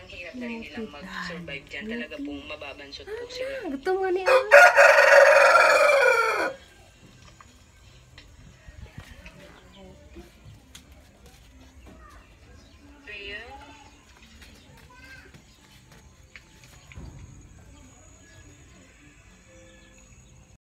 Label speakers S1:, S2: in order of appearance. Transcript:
S1: sobrang hirap na rin nilang mag-survive dyan. Talaga pong mababansot po sila.
S2: Gutom nga ni Ay.